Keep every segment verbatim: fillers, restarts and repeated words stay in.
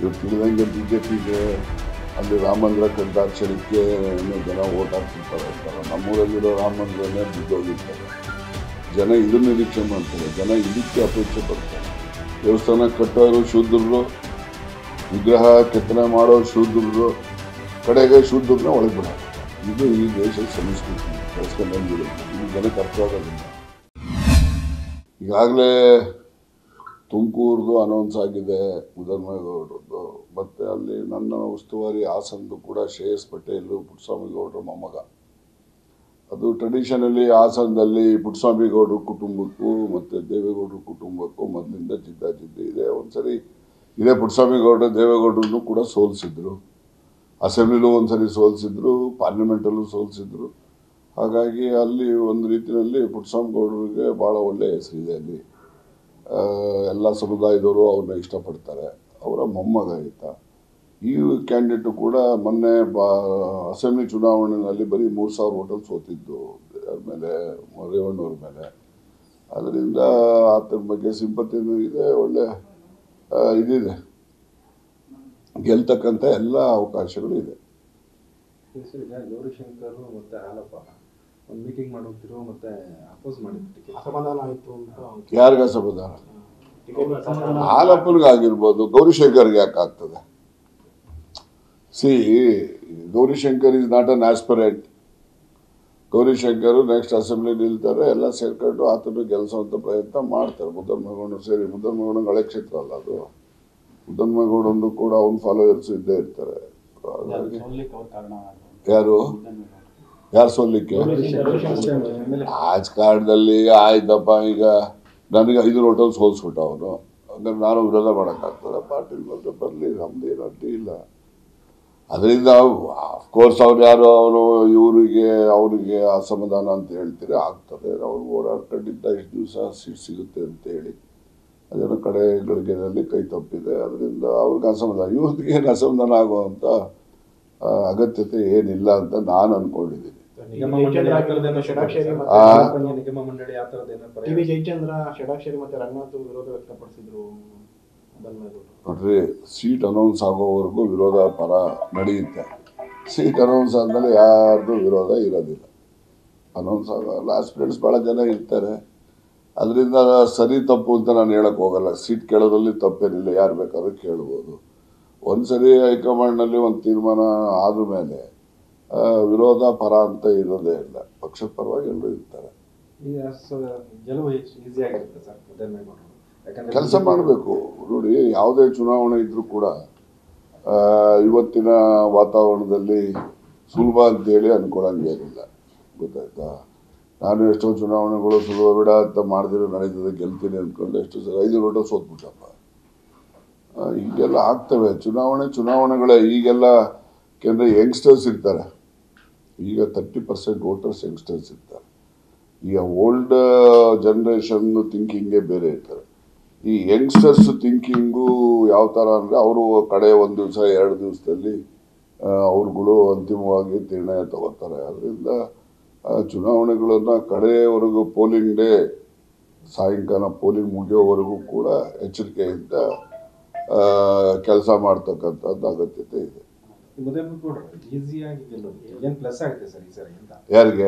ಇವ್ರು ತಿಳಿದಂಗೆ B J ಪಿಗೆ ಅಲ್ಲಿ ರಾಮ ಮಂದಿರ ಕದ್ದಾಕ್ಷಣಕ್ಕೆ ಜನ ಓಟ್ ಹಾಕ್ತಿರ್ತಾರೆ ಅಂತಾರೆ. ನಮ್ಮೂರಲ್ಲಿರೋ ರಾಮ ಮಂದಿರನೇ ಬಿದ್ದೋಗಿರ್ತಾರೆ. ಜನ ಇದನ್ನು ನಿರೀಕ್ಷೆ ಮಾಡ್ತಾರೆ, ಜನ ಇದಕ್ಕೆ ಅಪೇಕ್ಷೆ ಪಡ್ತಾರೆ. ದೇವಸ್ಥಾನ ಕಟ್ಟೋರು ಶೂದ್ರರು, ವಿಗ್ರಹ ಕೆತ್ತನೆ ಮಾಡೋರು ಶೂದ್ರರು, ಕಡೆಗೆ ಶೂದ್ರನ್ನ ಒಳಗೆ ಬಿಡೋದು. ಇದು ಈ ದೇಶದ ಸಂಸ್ಕೃತಿ ಬೆಳೆಸ್ಕೊಂಡು ಬಂದಿರುತ್ತೆ. ಇದು ಜನಕ್ಕೆ ಅರ್ಥ ಆಗೋದಿಲ್ಲ. ಈಗಾಗಲೇ ತುಮಕೂರ್ದು ಅನೌನ್ಸ್ ಆಗಿದೆ, ಮುದ್ದನ್ಮೇಗೌಡರದ್ದು. ಮತ್ತು ಅಲ್ಲಿ ನನ್ನ ಉಸ್ತುವಾರಿ ಹಾಸನದ್ದು ಕೂಡ ಶ್ರೇಯಸ್ ಪಟೇಲ್ ಪುಟ್ಟಸ್ವಾಮಿ ಗೌಡರ ಮೊಮ್ಮಗ. ಅದು ಟ್ರೆಡಿಷನಲಿ ಹಾಸನದಲ್ಲಿ ಪುಟ್ಟಸ್ವಾಮಿ ಗೌಡರ ಕುಟುಂಬಕ್ಕೂ ಮತ್ತು ದೇವೇಗೌಡರ ಕುಟುಂಬಕ್ಕೂ ಮೊದಲಿಂದ ಜಿದ್ದಾಜಿದ್ದಿ ಇದೆ. ಒಂದ್ಸರಿ ಇದೇ ಪುಟ್ಟಸ್ವಾಮಿ ಗೌಡರು ದೇವೇಗೌಡರನ್ನು ಕೂಡ ಸೋಲಿಸಿದ್ರು, ಅಸೆಂಬ್ಲಿಲೂ ಒಂದ್ಸರಿ ಸೋಲಿಸಿದ್ರು, ಪಾರ್ಲಿಮೆಂಟಲ್ಲೂ ಸೋಲಿಸಿದ್ರು. ಹಾಗಾಗಿ ಅಲ್ಲಿ ಒಂದು ರೀತಿಯಲ್ಲಿ ಪುಟ್ಟಸ್ವಾಮಿ ಗೌಡರಿಗೆ ಭಾಳ ಒಳ್ಳೆಯ ಹೆಸರಿದೆ. ಅಲ್ಲಿ ಎಲ್ಲ ಸಮುದಾಯದವರು ಅವ್ರನ್ನ ಇಷ್ಟಪಡ್ತಾರೆ. ಅವರ ಮೊಮ್ಮಗ ಆಯಿತಾ. ಈ ಕ್ಯಾಂಡಿಡೇಟು ಕೂಡ ಮೊನ್ನೆ ಬಾ ಅಸೆಂಬ್ಲಿ ಚುನಾವಣೆಯಲ್ಲಿ ಬರೀ ಮೂರು ಸಾವಿರ ಓಟಲ್ಲಿ ಸೋತಿದ್ದು ಮೇಲೆ ರೇವಣ್ಣವ್ರ ಮೇಲೆ. ಅದರಿಂದ ಆತನ ಬಗ್ಗೆ ಸಿಂಪತಿನೂ ಇದೆ, ಒಳ್ಳೆ ಇದಿದೆ, ಗೆಲ್ತಕ್ಕಂಥ ಎಲ್ಲ ಅವಕಾಶಗಳು ಇದೆ. ಗೌರಿಶಂಕರ್ ಮತ್ತು ಹಾಲಪ್ಪ ಒಂದು ಮೀಟಿಂಗ್ ಮಾಡೋಗ್ತಿರೋ ಮತ್ತು ಅಪೋಸ್ ಮಾಡಿದ್ರು, ಅಸಮಾಧಾನ ಆಯಿತು ಅಂತ. ಯಾರಿಗ ಅಸಮಾಧಾನ? ಹಾಲಪ್ಪನಿಗಾಗಿರ್ಬೋದು, ಗೌರಿಶಂಕರ್ಗೆ ಯಾಕೆ ಆಗ್ತದೆ? See, Gaurishankar is not an aspirant. Gaurishankar next assembly ನಿಲ್ತಾರೆ, ಎಲ್ಲ ಸೇರ್ಕೊಂಡು ಆತನು ಗೆಲ್ಲಿಸುವಂಥ ಪ್ರಯತ್ನ ಮಾಡ್ತಾರೆ. ಮುದ್ದನ್ಮೇಗೌಡರು ಸೇರಿ, ಮುದ್ದನ್ಮೇಗೌಡ ಹಳೆ ಕ್ಷೇತ್ರ ಅಲ್ಲ ಅದು. ಮುದ್ದನ್ಮೇಗೌಡಂದು ಕೂಡ ಅವ್ನ ಫಾಲೋವರ್ಸ್ ಇದ್ದೇ ಇರ್ತಾರೆ. ಯಾರು ಯಾರು ಸೋಲಿಕ್ಕೆ? ರಾಜಕಾರಣದಲ್ಲಿ ಆಯ್ತಪ್ಪ, ಈಗ ನನಗೆ ಐದು ಹೋಟೆಲ್ ಸೋಲ್ಸ್ಬಿಟ್ಟ ಅವನು. ಹಂಗಾರೆ ನಾನು ವಿರೋಧ ಮಾಡೋಕ್ಕಾಗ್ತದೆ? ಪಾರ್ಟಿಲಿ ಬಂದರೆ ಬರಲಿ, ನಮ್ದೇನು ಅಡ್ಡಿ ಇಲ್ಲ. ಅದರಿಂದ ಅಫ್ಕೋರ್ಸ್ ಅವ್ರು ಯಾರು ಅವರು ಇವರಿಗೆ ಅವರಿಗೆ ಅಸಮಾಧಾನ ಅಂತ ಹೇಳ್ತೀರಿ, ಆಗ್ತದೆ. ಅವ್ರು ಓಡಾಡ್ಕೊಂಡಿದ್ದ ಇಷ್ಟು ದಿವಸ ಸೀಟ್ ಸಿಗುತ್ತೆ ಅಂತೇಳಿ ಅದೇನೋ ಕಡೆ ಗಳಿಗೆನಲ್ಲಿ ಕೈ ತಪ್ಪಿದೆ. ಅದರಿಂದ ಅವ್ರಿಗೆ ಅಸಮಾಧಾನ, ಇವ್ರಿಗೆ ಏನು ಅಸಮಾಧಾನ ಆಗುವಂಥ ಅಗತ್ಯತೆ ಏನಿಲ್ಲ ಅಂತ ನಾನು ಅಂದ್ಕೊಂಡಿದ್ದೀನಿ. ಜಯಚಂದ್ರ ಷಡಾಕ್ಷರಿ ಮತ್ತೆ ರಂಗನಾಥ್ ವಿರೋಧ ವ್ಯಕ್ತಪಡಿಸಿದ್ರು. ನೋಡ್ರಿ, ಸೀಟ್ ಅನೌನ್ಸ್ ಆಗೋವರೆಗೂ ವಿರೋಧ ಪರ ನಡೆಯುತ್ತೆ. ಸೀಟ್ ಅನೌನ್ಸ್ ಆದಮೇಲೆ ಯಾರ್ದು ವಿರೋಧ ಇರೋದಿಲ್ಲ. ಅನೌನ್ಸ್ ಆಗೋ ಲಾಸ್ಟ್ ಫ್ರೆಂಡ್ಸ್ ಭಾಳ ಜನ ಇರ್ತಾರೆ. ಅದರಿಂದ ಸರಿ ತಪ್ಪು ಅಂತ ನಾನು ಹೇಳಕ್ಕೆ ಹೋಗಲ್ಲ. ಸೀಟ್ ಕೇಳೋದ್ರಲ್ಲಿ ತಪ್ಪೇನಿಲ್ಲ, ಯಾರು ಬೇಕಾದ್ರೂ ಕೇಳ್ಬೋದು. ಒಂದು ಸರಿ ಹೈಕಮಾಂಡ್ನಲ್ಲಿ ಒಂದು ತೀರ್ಮಾನ ಆದ ಮೇಲೆ ವಿರೋಧ ಪರ ಅಂತ ಇರೋದೇ ಇಲ್ಲ. ಪಕ್ಷದ ಪರವಾಗಿ ಎಲ್ಲರೂ ಇರ್ತಾರೆ. ಕೆಲಸ ಮಾಡಬೇಕು. ನೋಡಿ, ಯಾವುದೇ ಚುನಾವಣೆ ಇದ್ರೂ ಕೂಡ ಇವತ್ತಿನ ವಾತಾವರಣದಲ್ಲಿ ಸುಲಭ ಅಂತೇಳಿ ಅಂದ್ಕೊಳ್ಳಂಗೇನಿಲ್ಲ. ಗೊತ್ತಾಯ್ತಾ? ನಾನು ಎಷ್ಟೋ ಚುನಾವಣೆಗಳು ಸುಲಭ ಬಿಡ ಅಂತ ಮಾಡಿದ್ರೆ ನಡೀತದೆ, ಗೆಲ್ತೀನಿ ಅಂದ್ಕೊಂಡು ಎಷ್ಟೋ ಸಲ ಐದು ರೋಟ ಸೋತ್ಬಿಟ್ಟಪ್ಪ. ಹೀಗೆಲ್ಲ ಆಗ್ತವೆ ಚುನಾವಣೆ ಚುನಾವಣೆಗಳೇ ಈಗೆಲ್ಲ. ಯಾಕೆಂದರೆ ಯಂಗ್ಸ್ಟರ್ಸ್ ಇರ್ತಾರೆ, ಈಗ ತರ್ಟಿ ಪರ್ಸೆಂಟ್ ವೋಟರ್ಸ್ ಯಂಗ್ಸ್ಟರ್ಸ್ ಇರ್ತಾರೆ. ಈಗ ಓಲ್ಡ್ ಜನ್ರೇಷನ್ ಥಿಂಕಿಂಗೇ ಬೇರೆ ಇರ್ತಾರೆ. ಈ ಯಂಗ್ಸ್ಟರ್ಸ್ ಥಿಂಕಿಂಗು ಯಾವ ಥರ ಅಂದರೆ, ಅವರು ಕಡೆ ಒಂದು ದಿವಸ ಎರಡು ದಿವಸದಲ್ಲಿ ಅವ್ರುಗಳು ಅಂತಿಮವಾಗಿ ನಿರ್ಣಯ ತಗೋತಾರೆ. ಅದರಿಂದ ಚುನಾವಣೆಗಳನ್ನು ಕಡೆಯವರೆಗೂ ಪೋಲಿಂಗ್ ಡೇ ಸಾಯಂಕಾಲ ಪೋಲಿಂಗ್ ಮುಗಿಯೋವರೆಗೂ ಕೂಡ ಎಚ್ಚರಿಕೆಯಿಂದ ಕೆಲಸ ಮಾಡ್ತಕ್ಕಂಥದ್ದು ಅಗತ್ಯತೆ ಇದೆ. ಯಾರಿಗೆ?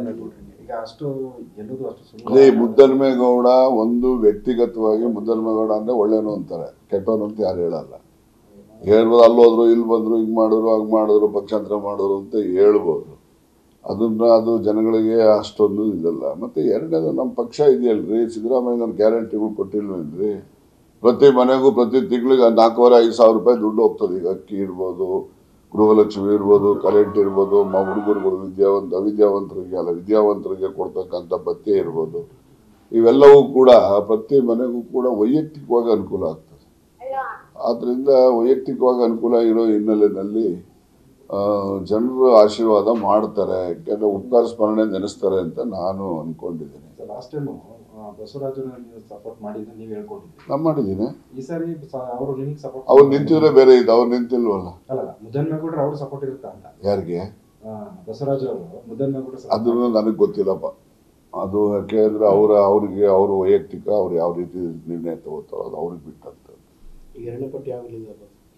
ಅದೇ ಮುದ್ದನ್ಮೇಗೌಡ ಒಂದು ವ್ಯಕ್ತಿಗತವಾಗಿ ಮುದ್ದನ್ಮೇಗೌಡ ಅಂದರೆ ಒಳ್ಳೆಯನು ಅಂತಾರೆ, ಕೆಟ್ಟವನು ಅಂತ ಯಾರು ಹೇಳಲ್ಲ. ಹೇಳ್ಬೋದು, ಅಲ್ಲೋದ್ರು ಇಲ್ಲಿ ಬಂದರು, ಹಿಂಗೆ ಮಾಡಿದ್ರು ಹಂಗೆ ಮಾಡಿದ್ರು ಪಕ್ಷಾಂತರ ಮಾಡಿದ್ರು ಅಂತ ಹೇಳ್ಬೋದು. ಅದನ್ನ ಅದು ಜನಗಳಿಗೆ ಅಷ್ಟೊಂದು ಇದಲ್ಲ. ಮತ್ತು ಎರಡನೇದು, ನಮ್ಮ ಪಕ್ಷ ಇದೆಯಲ್ರಿ, ಸಿದ್ದರಾಮಯ್ಯನವ್ರ ಗ್ಯಾರಂಟಿಗಳು ಕೊಟ್ಟಿಲ್ವೇನ್ರಿ? ಪ್ರತಿ ಮನೆಗೂ ಪ್ರತಿ ತಿಂಗಳಿಗೆ ನಾಲ್ಕೂವರೆ ಐದು ಸಾವಿರ ರೂಪಾಯಿ ದುಡ್ಡು ಹೋಗ್ತದೆ. ಈಗ ಅಕ್ಕಿ ಇರ್ಬೋದು, ಗೃಹಲಕ್ಷ್ಮಿ ಇರ್ಬೋದು, ಕರೆಂಟ್ ಇರ್ಬೋದು, ಮ ಹುಡುಗರುಗಳು ವಿದ್ಯಾವಂತ ಅವಿದ್ಯಾವಂತರಿಗೆ ಅಲ್ಲ ವಿದ್ಯಾವಂತರಿಗೆ ಕೊಡ್ತಕ್ಕಂಥ ಭತ್ಯೆ ಇರ್ಬೋದು, ಇವೆಲ್ಲವೂ ಕೂಡ ಪ್ರತಿ ಮನೆಗೂ ಕೂಡ ವೈಯಕ್ತಿಕವಾಗಿ ಅನುಕೂಲ ಆಗ್ತದೆ. ಆದ್ದರಿಂದ ವೈಯಕ್ತಿಕವಾಗಿ ಅನುಕೂಲ ಇರೋ ಹಿನ್ನೆಲೆಯಲ್ಲಿ ಜನರು ಆಶೀರ್ವಾದ ಮಾಡ್ತಾರೆ, ಯಾಕೆಂದರೆ ಉಪಕಾರ ಸ್ಮರಣೆ ನೆನೆಸ್ತಾರೆ ಅಂತ ನಾನು ಅಂದ್ಕೊಂಡಿದ್ದೀನಿ. ಲಾಸ್ಟ್ ಟೈಮು ಬಸವರಾಜು ಸಪೋರ್ಟ್ ಮಾಡಿದ್ರೆ ನೀವು ಹೇಳ್ಕೊಂಡಿದ್ದೀರಿ, ನಾನು ಮಾಡಿದ್ದೀನಿ. ಈ ಸಾರಿ ಅವರು ನಿಮಗೆ ಸಪೋರ್ಟ್ ಅವ್ರು ನಿಂತಿದ್ರೆ ಬೇರೆ ಇದೆ, ಅವ್ರು ನಿಂತಿಲ್ವಲ್ಲ. ಅಲ್ಲ, ಮುದ್ದನ್ಮೇಗೌಡರು ಅವ್ರ ಸಪೋರ್ಟ್ ಇರುತ್ತಾ ಅಂತ. ಯಾರಿಗೆ? ಬಸವರಾಜು ಅವರು ಮುದ್ದನ್ಮೇಗೌಡ. ಅದನ್ನು ನನಗೆ ಗೊತ್ತಿಲ್ಲಪ್ಪ. ಅದು ಯಾಕೆಂದ್ರೆ ಅವರ ಅವ್ರಿಗೆ ಅವರು ವೈಯಕ್ತಿಕ ಅವ್ರು ಯಾವ ರೀತಿ ನಿರ್ಣಯ ತಗೋತಾರೋ ಅದು ಅವ್ರಿಗೆ ಬಿಟ್ಟಂತ. ಈಗ ಎರಡನೇ ಪಟ್ಟಿ ಆಗಲಿಲ್ಲ.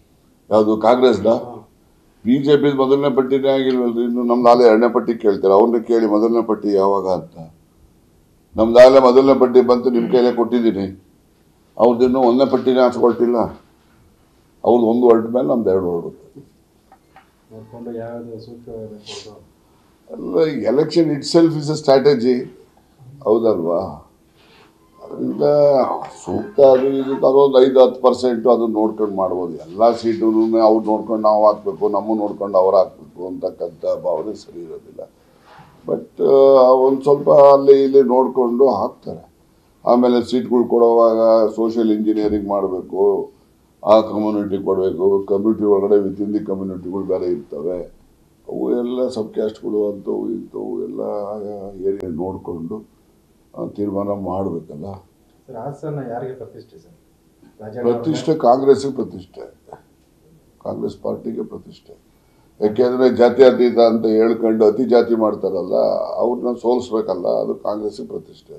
ಯಾವುದು ಕಾಂಗ್ರೆಸ್ನ ಬಿ ಜೆ ಪಿ ಮೊದಲನೇ ಪಟ್ಟಿನೇ ಆಗಿಲ್ವಲ್ರಿ. ಇನ್ನು ನಮ್ದಾಗಲೇ ಎರಡನೇ ಪಟ್ಟಿ ಕೇಳ್ತಾರೆ. ಅವ್ರನ್ನ ಕೇಳಿ ಮೊದಲನೇ ಪಟ್ಟಿ ಯಾವಾಗ ಅಂತ. ನಮ್ದಾಗಲೇ ಮೊದಲನೇ ಪಟ್ಟಿ ಬಂತು, ನಿಮ್ಮ ಕೈಲೇ ಕೊಟ್ಟಿದ್ದೀನಿ. ಅವ್ರದ್ದಿನ್ನೂ ಒಂದನೇ ಪಟ್ಟಿನೇ ಹಾಚ್ಕೊಳ್ತಿಲ್ಲ. ಅವ್ರದ್ದು ಒಂದು ಹೊರಟ ಮೇಲೆ ನಮ್ದು ಎರಡು ಹೊರಡುತ್ತೆ. ನೋಡ್ಕೊಂಡು ಯಾವ್ದು ಸೂಕ್ತವಾದ ಅಲ್ಲ, election itself is a strategy, ಹೌದಲ್ವಾ? ಅದರಿಂದ ಸೂಕ್ತ ಅದು ಇದು ಅದೊಂದು ಐದು ಹತ್ತು ಪರ್ಸೆಂಟು ಅದನ್ನು ನೋಡ್ಕೊಂಡು ಮಾಡ್ಬೋದು. ಎಲ್ಲ ಸೀಟು ಅವ್ರು ನೋಡ್ಕೊಂಡು ನಾವು ಹಾಕ್ಬೇಕು, ನಮ್ಮ ನೋಡ್ಕೊಂಡು ಅವ್ರು ಹಾಕ್ಬೇಕು ಅಂತಕ್ಕಂಥ ಭಾವನೆ ಸರಿ ಇರೋದಿಲ್ಲ. ಬಟ್ ಒಂದು ಸ್ವಲ್ಪ ಅಲ್ಲಿ ಇಲ್ಲಿ ನೋಡಿಕೊಂಡು ಹಾಕ್ತಾರೆ. ಆಮೇಲೆ ಸೀಟ್ಗಳು ಕೊಡುವಾಗ ಸೋಷಿಯಲ್ ಇಂಜಿನಿಯರಿಂಗ್ ಮಾಡಬೇಕು, ಆ ಕಮ್ಯುನಿಟಿ ಕೊಡಬೇಕು, ಕಮ್ಯುನಿಟಿ ಒಳಗಡೆ ವಿತಿನ್ ದಿ ಕಮ್ಯುನಿಟಿಗಳು ಬೇರೆ ಇರ್ತವೆ. ಅವು ಎಲ್ಲ ಸಬ್ ಕ್ಯಾಸ್ಟ್ಗಳು ಅಂಥವು ಇಂಥವು ಎಲ್ಲ ಏರಿಯಾ ನೋಡಿಕೊಂಡು ತೀರ್ಮಾನ ಮಾಡಬೇಕಲ್ಲ. ಸರ್ ಹಾಸನ ಯಾರಿಗೆ ಪ್ರತಿಷ್ಠೆ ಸರ್? ಪ್ರತಿಷ್ಠೆ ಕಾಂಗ್ರೆಸ್ಸಿಗೆ ಪ್ರತಿಷ್ಠೆ, ಕಾಂಗ್ರೆಸ್ ಪಾರ್ಟಿಗೆ ಪ್ರತಿಷ್ಠೆ. ಯಾಕೆಂದರೆ ಜಾತ್ಯತೀತ ಅಂತ ಹೇಳ್ಕೊಂಡು ಅತಿ ಜಾತಿ ಮಾಡ್ತಾರಲ್ಲ, ಅವ್ರನ್ನ ಸೋಲಿಸ್ಬೇಕಲ್ಲ, ಅದು ಕಾಂಗ್ರೆಸ್ಸಿಗೆ ಪ್ರತಿಷ್ಠೆ.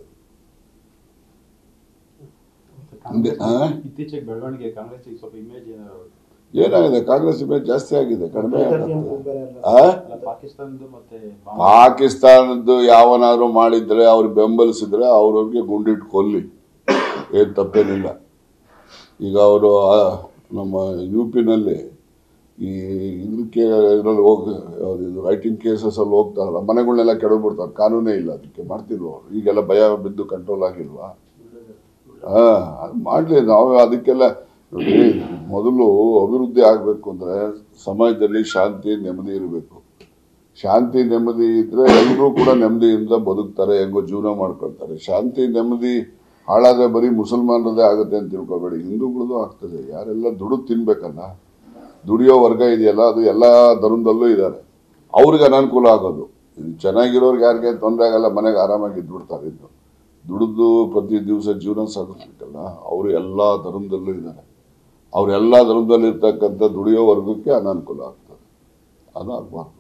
ಇತ್ತೀಚೆಗೆ ಬೆಳವಣಿಗೆ ಕಾಂಗ್ರೆಸ್ ಸ್ವಲ್ಪ ಇಮೇಜ್ ಏನಾಗಿದೆ? ಕಾಂಗ್ರೆಸ್ ಇಮೇಜ್ ಜಾಸ್ತಿ ಆಗಿದೆ, ಕಡಿಮೆ ಪಾಕಿಸ್ತಾನದ್ದು ಮತ್ತೆ ಪಾಕಿಸ್ತಾನದ್ದು ಯಾವನಾದ್ರು ಮಾಡಿದ್ರೆ ಅವ್ರಿಗೆ ಬೆಂಬಲಿಸಿದ್ರೆ ಅವ್ರವ್ರಿಗೆ ಗುಂಡಿಟ್ಟು ಕೊಲ್ಲಿ, ಏನು ತಪ್ಪೇನಿಲ್ಲ. ಈಗ ಅವರು ನಮ್ಮ ಯು ಪಿನಲ್ಲಿ ಈ ಇದಕ್ಕೆ ಇದರಲ್ಲಿ ಹೋಗಿ ಇದು ರೈಟಿಂಗ್ ಕೇಸಸಲ್ಲಿ ಹೋಗ್ತಾರಲ್ಲ, ಮನೆಗಳನ್ನೆಲ್ಲ ಕೆಡವ್ಬಿಡ್ತಾರೆ, ಕಾನೂನೇ ಇಲ್ಲ ಅದಕ್ಕೆ. ಮಾಡ್ತಿಲ್ವ ಅವರು? ಈಗೆಲ್ಲ ಭಯ ಬಿದ್ದು ಕಂಟ್ರೋಲ್ ಆಗಿಲ್ವಾ? ಹಾಂ, ಅದು ಮಾಡಲಿ. ನಾವು ಅದಕ್ಕೆಲ್ಲ ನೋಡಿ, ಮೊದಲು ಅಭಿವೃದ್ಧಿ ಆಗಬೇಕು ಅಂದರೆ ಸಮಾಜದಲ್ಲಿ ಶಾಂತಿ ನೆಮ್ಮದಿ ಇರಬೇಕು. ಶಾಂತಿ ನೆಮ್ಮದಿ ಇದ್ದರೆ ಎಲ್ಲರೂ ಕೂಡ ನೆಮ್ಮದಿಯಿಂದ ಬದುಕ್ತಾರೆ, ಹೆಂಗೋ ಜೀವನ ಮಾಡ್ಕೊಳ್ತಾರೆ. ಶಾಂತಿ ನೆಮ್ಮದಿ ಹಾಳಾದರೆ ಬರೀ ಮುಸಲ್ಮಾನರದೇ ಆಗುತ್ತೆ ಅಂತ ತಿಳ್ಕೊಬೇಡಿ, ಹಿಂದೂಗಳದ್ದು ಆಗ್ತದೆ. ಯಾರೆಲ್ಲ ದುಡಿದು ತಿನ್ಬೇಕಲ್ಲ, ದುಡಿಯೋ ವರ್ಗ ಇದೆಯಲ್ಲ, ಅದು ಎಲ್ಲ ಧರ್ಮದಲ್ಲೂ ಇದ್ದಾರೆ. ಅವ್ರಿಗೆ ಅನಾನುಕೂಲ ಆಗೋದು. ಚೆನ್ನಾಗಿರೋರ್ಗೆ ಯಾರಿಗೆ ತೊಂದರೆ ಆಗಲ್ಲ, ಮನೆಗೆ ಆರಾಮಾಗಿ ಇದ್ಬಿಡ್ತಾರೆ. ಇದ್ದು ದುಡಿದು ಪ್ರತಿ ದಿವಸ ಜೀವನ ಸಾಗಿಸ್ಬೇಕಲ್ಲ, ಅವರು ಎಲ್ಲ ಧರ್ಮದಲ್ಲೂ ಇದ್ದಾರೆ. ಅವರೆಲ್ಲ ಧರ್ಮದಲ್ಲಿ ಇರ್ತಕ್ಕಂಥ ದುಡಿಯೋ ವರ್ಗಕ್ಕೆ ಅನಾನುಕೂಲ ಆಗ್ತದೆ, ಅದು ಆಗಬಾರ್ದು.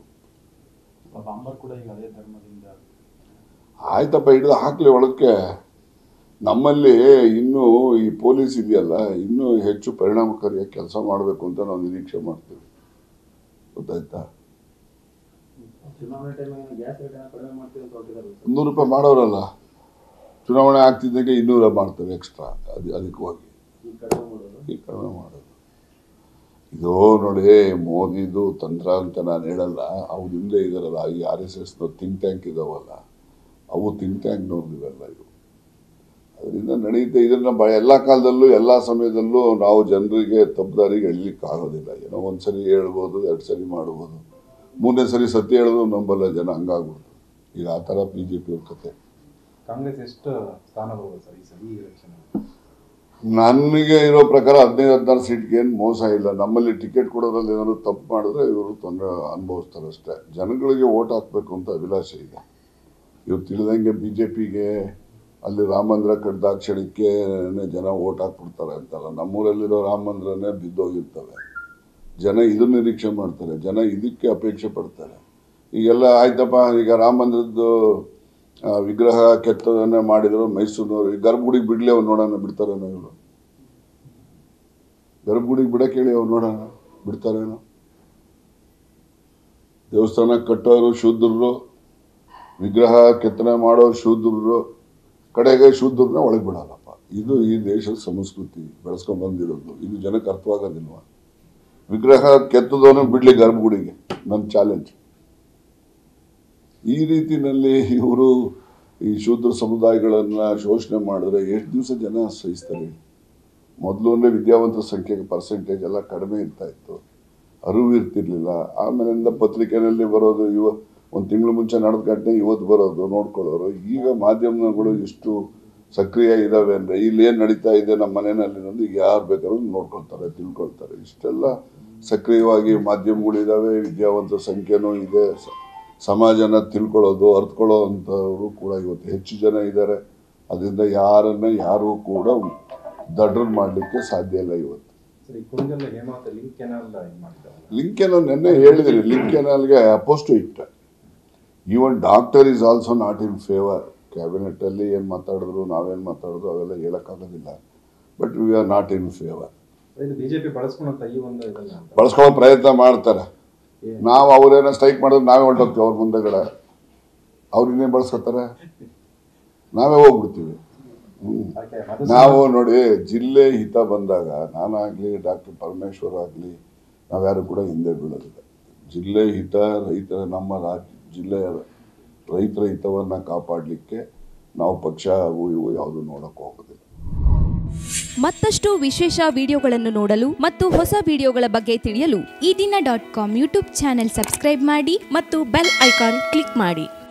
ಕೂಡ ಈಗ ಅದೇ ಧರ್ಮದಿಂದ ಆಯ್ತಪ್ಪ, ಹಿಡಿದು ಹಾಕ್ಲಿ ಒಳಕ್ಕೆ. ನಮ್ಮಲ್ಲಿ ಇನ್ನೂ ಈ ಪೊಲೀಸ್ ಇದೆಯಲ್ಲ, ಇನ್ನೂ ಹೆಚ್ಚು ಪರಿಣಾಮಕಾರಿಯಾಗಿ ಕೆಲಸ ಮಾಡಬೇಕು ಅಂತ ನಾವು ನಿರೀಕ್ಷೆ ಮಾಡ್ತೀವಿ. ಗೊತ್ತಾಯ್ತಾ? ಚುನಾವಣೆ ಟೈಮ್ ಗ್ಯಾಸ್ ರೇಟ್ ಕಡಿಮೆ ಮಾಡ್ತೀವಿ ಅಂತ ಹೊರಟಿದ್ದಾರೆ. ಇನ್ನೂರು ರೂಪಾಯಿ ಮಾಡೋರಲ್ಲ, ಚುನಾವಣೆ ಆಗ್ತಿದ್ದಂಗೆ ಇನ್ನೂರ ಮಾಡ್ತಾರೆ ಎಕ್ಸ್ಟ್ರಾ, ಅದು ಅಧಿಕವಾಗಿ ಈ ಕಡಿಮೆ ಮಾಡೋದು ಈ ಕಡಿಮೆ ಮಾಡೋದು. ಇದು ನೋಡಿ, ಮೋದಿದು ತಂತ್ರ ಅಂತ ನಾನು ಹೇಳಲ್ಲ. ಅವ್ರ ಹಿಂದೆ ಇದಾರಲ್ಲ ಈ ಆರ್ ಎಸ್ ಎಸ್ನ ಥಿಂಕ್ ಟ್ಯಾಂಕ್ ಇದಾವಲ್ಲ, ಅವು ಥಿಂಕ್ ಟ್ಯಾಂಕ್ನವ್ರು ಇವೆಲ್ಲ ಇವು. ಅದರಿಂದ ನಡೆಯುತ್ತೆ. ಇದನ್ನು ಬ ಎಲ್ಲ ಕಾಲದಲ್ಲೂ ಎಲ್ಲ ಸಮಯದಲ್ಲೂ ನಾವು ಜನರಿಗೆ ತಪ್ಪುದಾರಿಗೆ ಎಳಲಿಕ್ಕೆ ಆಗೋದಿಲ್ಲ. ಏನೋ ಒಂದು ಸರಿ ಹೇಳ್ಬೋದು, ಎರಡು ಸರಿ ಮಾಡ್ಬೋದು, ಮೂರನೇ ಸರಿ ಸತ್ಯ ಹೇಳಿದ್ರು ನಂಬಲ್ಲ ಜನ, ಹಂಗಾಗ್ಬಿಡ್ತು. ಈಗ ಆ ಥರ ಬಿ ಜೆ ಪಿಯವ್ರ ಕತೆ. ಕಾಂಗ್ರೆಸ್ ಎಷ್ಟು ಸ್ಥಾನ ಬರ್ಬೋದು ಸರ್ ಈ ಸಲ ಈ ಎಲೆಕ್ಷನ್? ನನಗೆ ಇರೋ ಪ್ರಕಾರ ಹದಿನೈದು ಹದಿನಾರು ಸೀಟ್ಗೆ ಏನು ಮೋಸ ಇಲ್ಲ. ನಮ್ಮಲ್ಲಿ ಟಿಕೆಟ್ ಕೊಡೋದ್ರಲ್ಲಿ ಏನಾದ್ರು ತಪ್ಪು ಮಾಡಿದ್ರೆ ಇವರು ತೊಂದರೆ ಅನುಭವಿಸ್ತಾರೆ ಅಷ್ಟೇ. ಜನಗಳಿಗೆ ಓಟ್ ಹಾಕಬೇಕು ಅಂತ ಅಭಿಲಾಷೆ ಇದೆ. ಇವ್ರು ತಿಳಿದಂಗೆ ಬಿ ಜೆ ಪಿಗೆ ಅಲ್ಲಿ ರಾಮ ಮಂದಿರ ಕಟ್ಟಿದಾಕ್ಷಣಕ್ಕೆ ಜನ ಓಟ್ ಹಾಕ್ಬಿಡ್ತಾರೆ ಅಂತಲ್ಲ. ನಮ್ಮೂರಲ್ಲಿರೋ ರಾಮ ಮಂದಿರನೇ ಬಿದ್ದೋಗಿರ್ತವೆ. ಜನ ಇದನ್ನು ನಿರೀಕ್ಷೆ ಮಾಡ್ತಾರೆ, ಜನ ಇದಕ್ಕೆ ಅಪೇಕ್ಷೆ ಪಡ್ತಾರೆ. ಈಗೆಲ್ಲ ಆಯ್ತಪ್ಪ, ಈಗ ರಾಮ ಮಂದಿರದ್ದು ವಿಗ್ರಹ ಕೆತ್ತನೆ ಮಾಡಿದ್ರು ಮೈಸೂರಿನವರು. ಈ ಗರ್ಭಗುಡಿಗೆ ಬಿಡ್ಲಿ ಅವ್ರು ನೋಡೋಣ, ಬಿಡ್ತಾರೇನೋ ಇವರು? ಗರ್ಭಗುಡಿಗೆ ಬಿಡಕ್ಕೆ ಹೇಳಿ ಅವ್ರು ನೋಡೋಣ, ಬಿಡ್ತಾರೇನೋ? ದೇವಸ್ಥಾನ ಕಟ್ಟೋರು ಶೂದ್ರರು, ವಿಗ್ರಹ ಕೆತ್ತನೆ ಮಾಡೋರು ಶೂದ್ರರು, ಕಡೆಗೆ ಶೂದ್ರನ್ನ ಒಳಗೆ ಬಿಡಲ್ಲಪ್ಪ. ಇದು ಈ ದೇಶದ ಸಂಸ್ಕೃತಿ ಬೆಳೆಸ್ಕೊಂಡು ಬಂದಿರೋದು. ಇದು ಜನಕ್ಕೆ ಅರ್ಥವಾಗೋದಿಲ್ವ? ವಿಗ್ರಹ ಕೆತ್ತದವನು ಬಿಡ್ಲಿ ಗರ್ಭಗುಡಿಗೆ, ನನ್ನ ಚಾಲೆಂಜ್. ಈ ರೀತಿಯಲ್ಲಿ ಇವರು ಈ ಶೂದ್ರ ಸಮುದಾಯಗಳನ್ನು ಶೋಷಣೆ ಮಾಡಿದ್ರೆ ಎಷ್ಟು ದಿವಸ ಜನ ಸಹಿಸ್ತಾರೆ? ಮೊದಲು ಅಂದರೆ ವಿದ್ಯಾವಂತರ ಸಂಖ್ಯೆ ಪರ್ಸೆಂಟೇಜ್ ಎಲ್ಲ ಕಡಿಮೆ ಇರ್ತಾ ಇತ್ತು, ಅರಿವು ಇರ್ತಿರ್ಲಿಲ್ಲ. ಆಮೇಲಿಂದ ಪತ್ರಿಕೆಯಲ್ಲಿ ಬರೋದು, ಇವ ಒಂದು ತಿಂಗಳು ಮುಂಚೆ ನಡೆದ ಘಟನೆ ಇವತ್ತು ಬರೋದು ನೋಡ್ಕೊಳ್ಳೋರು. ಈಗ ಮಾಧ್ಯಮಗಳು ಎಷ್ಟು ಸಕ್ರಿಯ ಇದ್ದಾವೆ ಅಂದರೆ ಇಲ್ಲಿ ಏನು ನಡೀತಾ ಇದೆ ನಮ್ಮ ಮನೆಯಲ್ಲಿ ಅನ್ನೋದು ಈಗ ಯಾರು ಬೇಕಾದ್ರೂ ನೋಡ್ಕೊಳ್ತಾರೆ, ತಿಳ್ಕೊಳ್ತಾರೆ. ಇಷ್ಟೆಲ್ಲ ಸಕ್ರಿಯವಾಗಿ ಮಾಧ್ಯಮಗಳಿದ್ದಾವೆ, ವಿದ್ಯಾವಂತರ ಸಂಖ್ಯೆನೂ ಇದೆ. ಸಮಾಜನ ತಿಳ್ಕೊಳ್ಳೋದು, ಅರ್ಥಕೊಳ್ಳೋ ಅಂಥವರು ಕೂಡ ಇವತ್ತು ಹೆಚ್ಚು ಜನ ಇದ್ದಾರೆ. ಅದರಿಂದ ಯಾರನ್ನ ಯಾರೂ ಕೂಡ ದಡ್ರನ್ ಮಾಡಲಿಕ್ಕೆ ಸಾಧ್ಯ ಇಲ್ಲ ಇವತ್ತು. ಲಿಂಕ್ ಕೆನಾಲ್ ನೆನ್ನೆ ಹೇಳಿದ್ದೀನಿ, ಲಿಂಕ್ ಕೆನಾಲ್ಗೆ oppose to it. Even doctor is also not in favour. ಕ್ಯಾಬಿನೆಟಲ್ಲಿ ಏನು ಮಾತಾಡಿದ್ರು, ನಾವೇನು ಮಾತಾಡಿದ್ರು ಅವೆಲ್ಲ ಹೇಳೋಕ್ಕಾಗೋದಿಲ್ಲ. But we are not in favour. ಇದು ಬಿಜೆಪಿ ಬಳಸ್ಕೊಂಡಂತ ಈ ಒಂದು ಇದನ್ನ ಅಂತ. ಬಳಸ್ಕೊಳ್ಳೋ ಪ್ರಯತ್ನ ಮಾಡ್ತಾರೆ. ನಾವು ಅವ್ರೇನೋ ಸ್ಟ್ರೈಕ್ ಮಾಡಿದ್ರೆ ನಾವೇ ಹೊರಟೋಗ್ತೀವಿ ಅವ್ರ ಮುಂದೆಗಡೆ. ಅವ್ರು ಇನ್ನೇನು ಬಳಸ್ಕೊತಾರೆ, ನಾವೇ ಹೋಗ್ಬಿಡ್ತೀವಿ. ಹ್ಮ್ ನಾವು ನೋಡಿ ಜಿಲ್ಲೆ ಹಿತ ಬಂದಾಗ ನಾನಾಗ್ಲಿ ಡಾಕ್ಟರ್ ಪರಮೇಶ್ವರ್ ಆಗಲಿ ನಾವ್ಯಾರು ಕೂಡ ಹಿಂದೆ ಬೀಳೋದಿಲ್ಲ. ಜಿಲ್ಲೆ ಹಿತ ರೈತರ ನಮ್ಮ ರಾಜ್ಯ ಜಿಲ್ಲೆಯ ರೈತರ ಹಿತವನ್ನು ಕಾಪಾಡಲಿಕ್ಕೆ ನಾವು ಪಕ್ಷ ಅವು ಇವು ಯಾವುದು ನೋಡಕ್ಕೆ ಹೋಗೋದಿಲ್ಲ. ಮತ್ತಷ್ಟು ವಿಶೇಷ ವಿಡಿಯೋಗಳನ್ನು ನೋಡಲು ಮತ್ತು ಹೊಸ ವಿಡಿಯೋಗಳ ಬಗ್ಗೆ ತಿಳಿಯಲು Eedina dot com YouTube channel subscribe ಮಾಡಿ ಮತ್ತು ಬೆಲ್ ಐಕಾನ್ ಕ್ಲಿಕ್ ಮಾಡಿ.